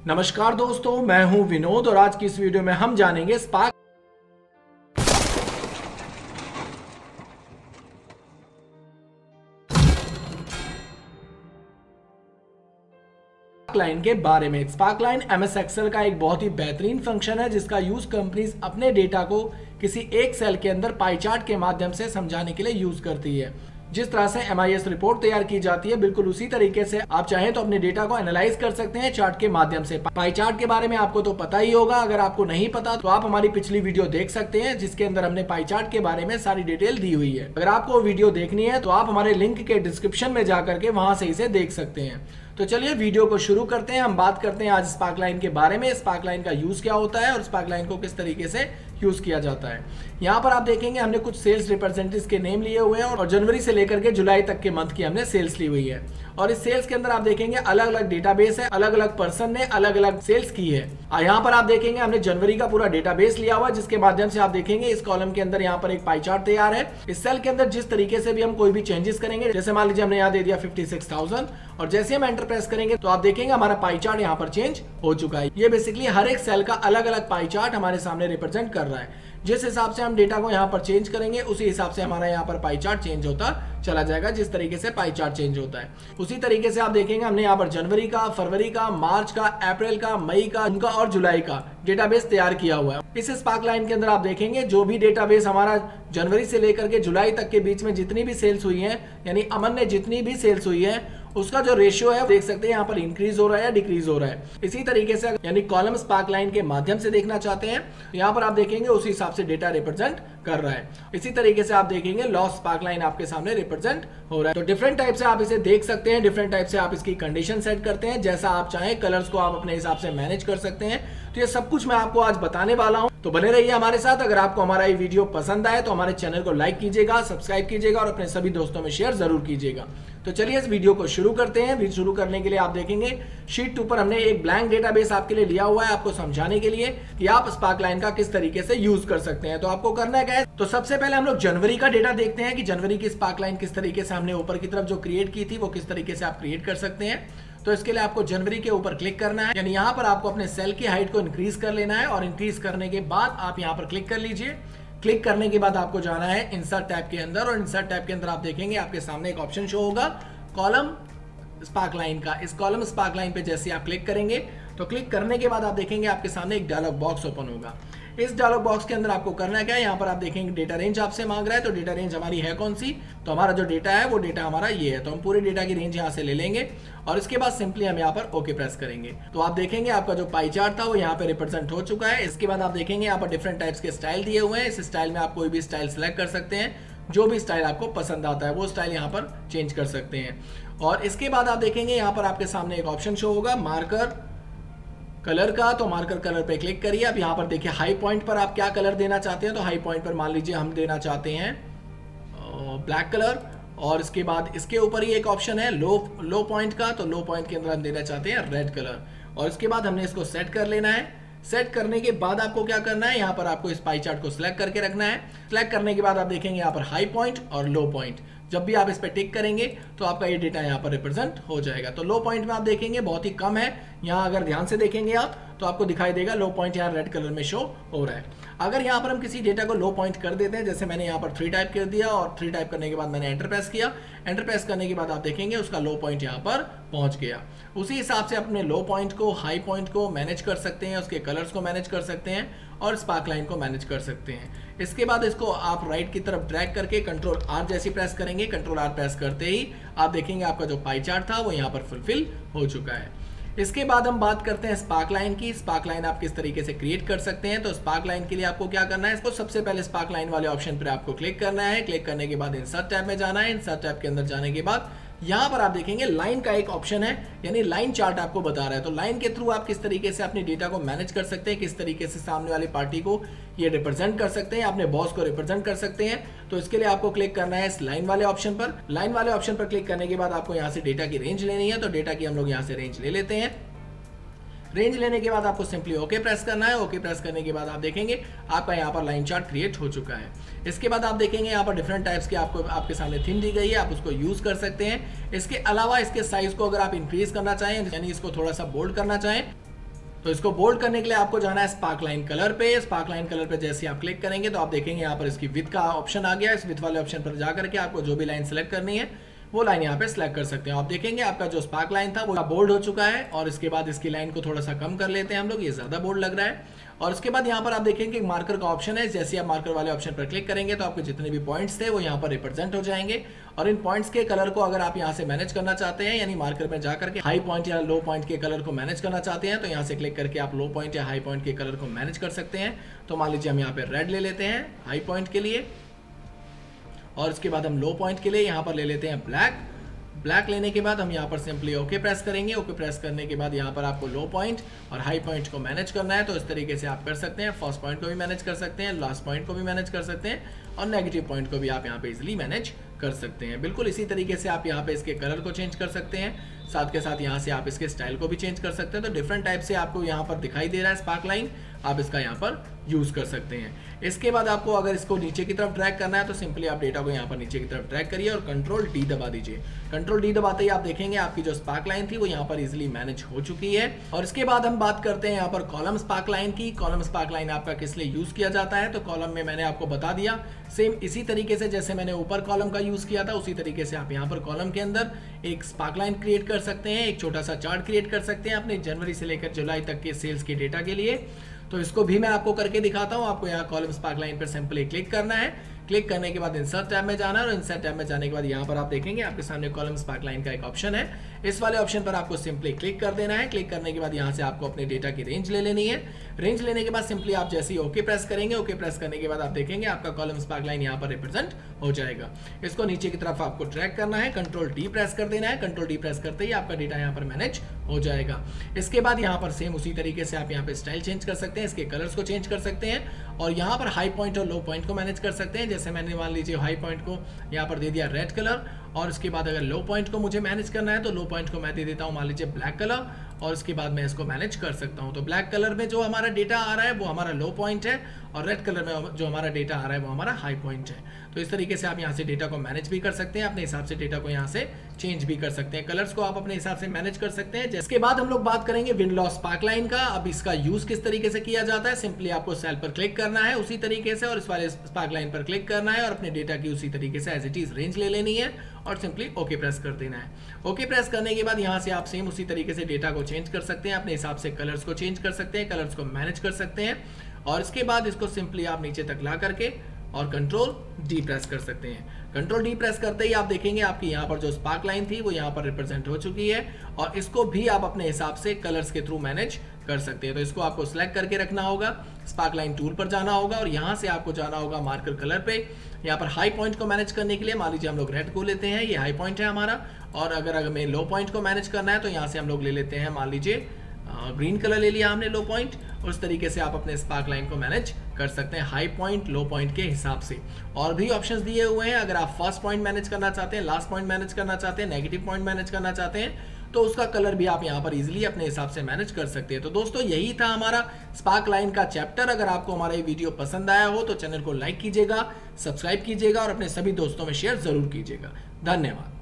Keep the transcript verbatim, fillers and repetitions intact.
नमस्कार दोस्तों, मैं हूं विनोद और आज की इस वीडियो में हम जानेंगे स्पार्क लाइन के बारे में। स्पार्क लाइन एमएस एक्सेल का एक बहुत ही बेहतरीन फंक्शन है जिसका यूज कंपनीज अपने डेटा को किसी एक सेल के अंदर पाई चार्ट के माध्यम से समझाने के लिए यूज करती है। जिस तरह से एमआईएस रिपोर्ट तैयार की जाती है, बिल्कुल उसी तरीके से आप चाहें तो अपने डेटा को एनालाइज कर सकते हैं चार्ट के माध्यम से। पाई चार्ट के बारे में आपको तो पता ही होगा, अगर आपको नहीं पता तो आप हमारी पिछली वीडियो देख सकते हैं जिसके अंदर हमने पाई चार्ट के बारे में सारी डिटेल दी हुई है। अगर आपको वीडियो देखनी है तो आप हमारे लिंक के डिस्क्रिप्शन में जाकर के वहां से इसे देख सकते हैं। तो चलिए वीडियो को शुरू करते हैं। हम बात करते हैं आज स्पार्क लाइन के बारे में, स्पार्क लाइन का यूज क्या होता है और स्पार्क लाइन को किस तरीके से यूज किया जाता है। यहाँ पर आप देखेंगे हमने कुछ सेल्स रिप्रेजेंटेटिव्स के नेम लिए हुए हैं और जनवरी से लेकर के जुलाई तक के मंथ की हमने सेल्स ली हुई है। और इस सेल्स के अंदर आप देखेंगे अलग अलग डेटाबेस है, अलग अलग पर्सन ने अलग अलग सेल्स की है। यहाँ पर आप देखेंगे हमने जनवरी का पूरा डेटाबेस लिया हुआ जिसके माध्यम से आप देखेंगे इस कॉलम के अंदर यहाँ पर एक पाई चार्ट तैयार है। इस सेल के अंदर जिस तरीके से भी हम कोई भी चेंजेस करेंगे, जैसे मान लीजिए हमने यहाँ दे दिया फिफ्टी सिक्स थाउजेंड और जैसे हम एंटर प्रेस करेंगे तो आप देखेंगे हमारा पाई चार्ट यहाँ पर चेंज हो चुका है। ये बेसिकली हर एक सेल का अलग अलग पाई चार्ट हमारे सामने रिप्रेजेंट कर रहा है। जिस हिसाब से हम डेटा को यहाँ पर चेंज करेंगे उसी हिसाब से हमारा यहाँ पर पाई चार्ट चेंज होता चला जाएगा। जिस तरीके से पाई चार्ट चेंज होता है उसी तरीके से आप देखेंगे हमने यहाँ पर जनवरी का, फरवरी का, मार्च का, अप्रैल का, मई का, जून का और जुलाई का डेटाबेस तैयार किया हुआ है। इस स्पार्क लाइन के अंदर आप देखेंगे जो भी डेटाबेस हमारा जनवरी से लेकर के जुलाई तक के बीच में जितनी भी सेल्स हुई है, यानी अमन ने जितनी भी सेल्स हुई है उसका जो रेशियो है देख सकते हैं यहाँ पर इंक्रीज हो रहा है या डिक्रीज हो रहा है। इसी तरीके से यानी कॉलम स्पार्क लाइन के माध्यम से देखना चाहते हैं तो यहाँ पर आप देखेंगे उसी हिसाब से डेटा रिप्रेजेंट कर रहा है। इसी तरीके से आप देखेंगे लॉस स्पार्क लाइन आपके सामने रिप्रेजेंट हो रहा है। तो डिफरेंट टाइप से आप इसे देख सकते हैं, डिफरेंट टाइप से आप इसकी कंडीशन सेट करते हैं, जैसा आप चाहें कलर्स को आप अपने हिसाब से मैनेज कर सकते हैं। तो ये सब कुछ मैं आपको आज बताने वाला हूं, तो बने रहिए हमारे साथ। अगर आपको हमारा ये वीडियो पसंद आए तो हमारे चैनल को लाइक कीजिएगा, सब्सक्राइब कीजिएगा और अपने सभी दोस्तों में शेयर जरूर कीजिएगा। तो चलिए इस वीडियो को शुरू करते हैं। वीडियो शुरू करने के लिए आप देखेंगे शीट टू पर हमने एक ब्लैंक डेटाबेस आपके लिए लिया हुआ है आपको समझाने के लिए कि आप स्पार्क लाइन का किस तरीके से यूज कर सकते हैं। तो आपको करना क्या है, तो सबसे पहले हम लोग जनवरी का डेटा देखते हैं कि जनवरी की स्पार्क लाइन किस तरीके से हमने ऊपर की तरफ जो क्रिएट की थी वो किस तरीके से आप क्रिएट कर सकते हैं। तो इसके लिए आपको जनवरी के ऊपर क्लिक करना है, यानी यहाँ पर आपको अपने सेल की हाइट को इंक्रीज कर लेना है और इंक्रीज करने के बाद आप यहाँ पर क्लिक कर लीजिए। क्लिक करने के बाद आपको जाना है इंसर्ट टैब के अंदर और इंसर्ट टैब के अंदर आप देखेंगे आपके सामने एक ऑप्शन शो होगा कॉलम स्पार्क लाइन का। इस कॉलम स्पार्क लाइन पे जैसे आप क्लिक करेंगे तो क्लिक करने के बाद आप देखेंगे आपके सामने एक डायलॉग बॉक्स ओपन होगा। इस डायलॉग बॉक्स के अंदर आपको करना क्या है, यहाँ पर आप देखेंगे डेटा रेंज आपसे मांग रहा है। तो डेटा रेंज हमारी है कौन सी, तो हमारा जो डेटा है वो डेटा हमारा ये है। तो हम पूरे डेटा की रेंज यहाँ से ले लेंगे और इसके बाद सिंपली हम यहाँ पर ओके प्रेस करेंगे। तो आप देखेंगे आपका जो पाई चार्ट था वो यहाँ पे रिप्रेजेंट हो चुका है। इसके बाद आप देखेंगे यहाँ पर डिफरेंट टाइप्स के स्टाइल दिए हुए हैं। इस स्टाइल में आप कोई भी स्टाइल सेलेक्ट कर सकते हैं, जो भी स्टाइल आपको पसंद आता है वो स्टाइल यहाँ पर चेंज कर सकते हैं। और इसके बाद आप देखेंगे यहाँ पर आपके सामने एक ऑप्शन शो होगा मार्कर कलर का। तो मार्कर कलर पे क्लिक करिए। अब यहाँ पर देखिए हाई पॉइंट पर आप क्या कलर देना चाहते हैं। तो हाई पॉइंट पर मान लीजिए हम देना चाहते हैं ब्लैक कलर और इसके बाद इसके ऊपर ही एक ऑप्शन है लो लो पॉइंट का। तो लो पॉइंट के अंदर हम देना चाहते हैं रेड कलर और इसके बाद हमने इसको सेट कर लेना है। सेट करने के बाद आपको क्या करना है, यहाँ पर आपको इस पाई चार्ट को सिलेक्ट करके रखना है। सिलेक्ट करने के बाद आप देखेंगे यहाँ पर हाई पॉइंट और लो पॉइंट, जब भी आप इस पर टिक करेंगे तो आपका ये डेटा यहाँ पर रिप्रेजेंट हो जाएगा। तो लो पॉइंट में आप देखेंगे बहुत ही कम है, यहाँ अगर ध्यान से देखेंगे आप तो आपको दिखाई देगा लो पॉइंट यहाँ रेड कलर में शो हो रहा है। अगर यहाँ पर हम किसी डेटा को लो पॉइंट कर देते हैं, जैसे मैंने यहाँ पर थ्री टाइप कर दिया और थ्री टाइप करने के बाद मैंने एंटर प्रेस किया, एंटर प्रेस करने के बाद आप देखेंगे उसका लो पॉइंट यहाँ पर पहुंच गया। उसी हिसाब से अपने लो पॉइंट को, हाई पॉइंट को मैनेज कर सकते हैं, उसके कलर्स को मैनेज कर सकते हैं और स्पार्क लाइन को मैनेज कर सकते हैं। इसके बाद इसको आप राइट की तरफ ड्रैग करके कंट्रोल आर जैसी प्रेस करेंगे। कंट्रोल आर प्रेस करते ही आप देखेंगे आपका जो पाई चार्ट था वो यहाँ पर फुलफिल हो चुका है। इसके बाद हम बात करते हैं स्पार्क लाइन की। स्पार्क लाइन आप किस तरीके से क्रिएट कर सकते हैं। तो स्पार्क लाइन के लिए आपको क्या करना है, इसको सबसे पहले स्पार्क लाइन वाले ऑप्शन पर आपको क्लिक करना है। क्लिक करने के बाद इंसर्ट टैब में जाना है। इंसर्ट टैब के अंदर जाने के बाद यहाँ पर आप देखेंगे लाइन का एक ऑप्शन है, यानी लाइन चार्ट आपको बता रहा है। तो लाइन के थ्रू आप किस तरीके से अपने डेटा को मैनेज कर सकते हैं, किस तरीके से सामने वाली पार्टी को ये रिप्रेजेंट कर सकते हैं, अपने बॉस को रिप्रेजेंट कर सकते हैं। तो इसके लिए आपको क्लिक करना है इस लाइन वाले ऑप्शन पर। लाइन वाले ऑप्शन पर क्लिक करने के बाद आपको यहाँ से डेटा की रेंज लेनी है। तो डेटा की हम लोग यहाँ से रेंज ले लेते हैं। रेंज लेने के बाद आपको सिंपली ओके प्रेस करना है। ओके प्रेस करने के बाद आप देखेंगे आपका यहाँ पर लाइन चार्ट क्रिएट हो चुका है। इसके बाद आप देखेंगे यहाँ पर डिफरेंट टाइप्स के आपको आपके सामने थीम दी गई है, आप उसको यूज कर सकते हैं। इसके अलावा इसके साइज को अगर आप इंक्रीज करना चाहें, यानी इसको थोड़ा सा बोल्ड करना चाहें, तो इसको बोल्ड करने के लिए आपको जाना है स्पार्क लाइन कलर पे। स्पार्क लाइन कलर पे जैसे आप क्लिक करेंगे तो आप देखेंगे यहाँ पर इसकी विड्थ का ऑप्शन आ गया। इस विड्थ वाले ऑप्शन पर जाकर के आपको जो भी लाइन सेलेक्ट करनी है वो लाइन यहाँ पे सिलेक्ट कर सकते हैं। आप देखेंगे आपका जो स्पार्क लाइन था वो बोल्ड हो चुका है और इसके बाद इसकी लाइन को थोड़ा सा कम कर लेते हैं हम लोग, ये ज्यादा बोल्ड लग रहा है। और उसके बाद यहाँ पर आप देखेंगे मार्कर का ऑप्शन है। जैसे आप मार्कर वाले ऑप्शन पर क्लिक करेंगे तो आपके जितने भी पॉइंट्स थे वो यहाँ पर रिप्रेजेंट हो जाएंगे और इन पॉइंट्स के कलर को अगर आप यहाँ से मैनेज करना चाहते हैं, यानी मार्कर में जाकर के हाई पॉइंट या लो पॉइंट के कलर को मैनेज करना चाहते हैं, तो यहाँ से क्लिक करके आप लो पॉइंट या हाई पॉइंट के कलर को मैनेज कर सकते हैं। तो मान लीजिए हम यहाँ पे रेड ले लेते हैं हाई पॉइंट के लिए और इसके बाद हम लो पॉइंट के लिए यहाँ पर ले लेते हैं ब्लैक। ब्लैक लेने के बाद हम यहाँ पर सिंपली ओके प्रेस करेंगे। ओके प्रेस करने के बाद यहाँ पर आपको लो पॉइंट और हाई पॉइंट को मैनेज करना है, तो इस तरीके से आप कर सकते हैं। फर्स्ट पॉइंट को भी मैनेज कर सकते हैं, लास्ट पॉइंट को भी मैनेज कर सकते हैं और नेगेटिव पॉइंट को भी आप यहाँ पे इजीली मैनेज कर सकते हैं। बिल्कुल इसी तरीके से आप यहाँ पे इसके कलर को चेंज कर सकते हैं, साथ के साथ यहाँ से आप इसके स्टाइल को भी चेंज कर सकते हैं। तो डिफरेंट टाइप से आपको यहाँ पर दिखाई दे रहा है स्पार्क लाइन, आप इसका यहाँ पर यूज कर सकते हैं। इसके बाद आपको अगर इसको नीचे की तरफ ड्रैग करना है तो सिंपली आप डेटा को यहाँ पर नीचे की तरफ ड्रैग करिए और कंट्रोल डी दबा दीजिए। कंट्रोल डी दबाते ही आप देखेंगे आपकी जो स्पार्क लाइन थी वो यहाँ पर इजीली मैनेज हो चुकी है। और इसके बाद हम बात करते हैं यहाँ पर कॉलम स्पार्क लाइन की। कॉलम स्पार्क लाइन आपका किस लिए यूज किया जाता है, तो कॉलम में मैंने आपको बता दिया, सेम इसी तरीके से जैसे मैंने ऊपर कॉलम का यूज किया था उसी तरीके से आप यहाँ पर कॉलम के अंदर एक स्पार्क लाइन क्रिएट कर सकते हैं, एक छोटा सा चार्ट क्रिएट कर सकते हैं अपने जनवरी से लेकर जुलाई तक के सेल्स के डेटा के लिए। तो इसको भी मैं आपको करके दिखाता हूं। आपको यहाँ कॉलम स्पार्क लाइन पर सिंपली क्लिक करना है। क्लिक करने के बाद इंसर्ट टैब में जाना है और इंसर्ट टैब में जाने के बाद यहाँ पर आप देखेंगे आपके सामने कॉलम स्पार्क लाइन का एक ऑप्शन है। इस वाले ऑप्शन पर आपको सिंपली क्लिक कर देना है। क्लिक करने के बाद यहाँ से आपको अपने डेटा की रेंज ले लेनी है। रेंज लेने के बाद सिंपली आप जैसे ही ओके प्रेस करेंगे, ओके प्रेस करने के बाद आप देखेंगे आपका कॉलम स्पार्क लाइन यहाँ पर रिप्रेजेंट हो जाएगा। इसको नीचे की तरफ आपको ट्रैक करना है, कंट्रोल डी प्रेस कर देना है। कंट्रोल डी प्रेस करते ही आपका डेटा यहाँ पर मैनेज हो जाएगा। इसके बाद यहाँ पर सेम उसी तरीके से आप यहाँ पे स्टाइल चेंज कर सकते हैं, इसके कलर्स को चेंज कर सकते हैं और यहाँ पर हाई पॉइंट और लो पॉइंट को मैनेज कर सकते हैं। जैसे मैंने मान लीजिए हाई पॉइंट को यहाँ पर दे दिया रेड कलर और इसके बाद अगर लो पॉइंट को मुझे मैनेज करना है तो लो पॉइंट को मैं दे देता हूँ मान लीजिए ब्लैक कलर और इसके बाद मैं इसको मैनेज कर सकता हूँ। तो ब्लैक कलर में जो हमारा डेटा आ रहा है वो हमारा लो पॉइंट है और रेड कलर में जो हमारा डेटा आ रहा है वो हमारा हाई पॉइंट है। तो इस तरीके से आप यहाँ से डेटा को मैनेज भी कर सकते हैं, अपने हिसाब से डेटा को यहाँ से चेंज भी कर सकते हैं, कलर्स को आप अपने हिसाब से मैनेज कर सकते हैं। जिसके बाद हम लोग बात करेंगे विंड लॉस स्पार्क लाइन का। अब इसका यूज किस तरीके से किया जाता है, सिंपली आपको सेल पर क्लिक करना है उसी तरीके से और इस वाले स्पार्क लाइन पर क्लिक करना है और अपने डेटा की उसी तरीके से एज इट इज रेंज ले लेनी है और सिंपली ओके प्रेस कर देना है। ओके प्रेस करने के बाद यहाँ से आप सेम उसी तरीके से डेटा को चेंज कर सकते हैं, अपने हिसाब से कलर्स को चेंज कर सकते हैं, कलर्स को मैनेज कर सकते हैं और इसके बाद इसको सिंपली आप नीचे तक ला करके और कंट्रोल डी प्रेस कर सकते हैं। कंट्रोल डी प्रेस करते ही आप देखेंगे आपकी यहाँ पर जो स्पार्क लाइन थी वो यहाँ पर रिप्रेजेंट हो चुकी है और इसको भी आप अपने हिसाब से कलर्स के थ्रू मैनेज कर सकते हैं। तो इसको आपको सिलेक्ट करके रखना होगा, स्पार्क लाइन टूल पर जाना होगा और यहाँ से आपको जाना होगा मार्कर कलर पे। यहाँ पर हाई पॉइंट को मैनेज करने के लिए मान लीजिए हम लोग रेड को लेते हैं, ये हाई पॉइंट है हमारा और अगर अगर हमें लो पॉइंट को मैनेज करना है तो यहाँ से हम लोग ले लेते हैं मान लीजिए ग्रीन कलर ले लिया हमने लो पॉइंट। उस तरीके से आप अपने स्पार्क लाइन को मैनेज कर सकते हैं हाई पॉइंट लो पॉइंट के हिसाब से। और भी ऑप्शंस दिए हुए हैं, अगर आप फर्स्ट पॉइंट मैनेज करना चाहते हैं, लास्ट पॉइंट मैनेज करना चाहते हैं, नेगेटिव पॉइंट मैनेज करना चाहते हैं तो उसका कलर भी आप यहाँ पर इजीली अपने हिसाब से मैनेज कर सकते हैं। तो दोस्तों यही था हमारा स्पार्क लाइन का चैप्टर। अगर आपको हमारा ये वीडियो पसंद आया हो तो चैनल को लाइक कीजिएगा, सब्सक्राइब कीजिएगा और अपने सभी दोस्तों में शेयर जरूर कीजिएगा। धन्यवाद।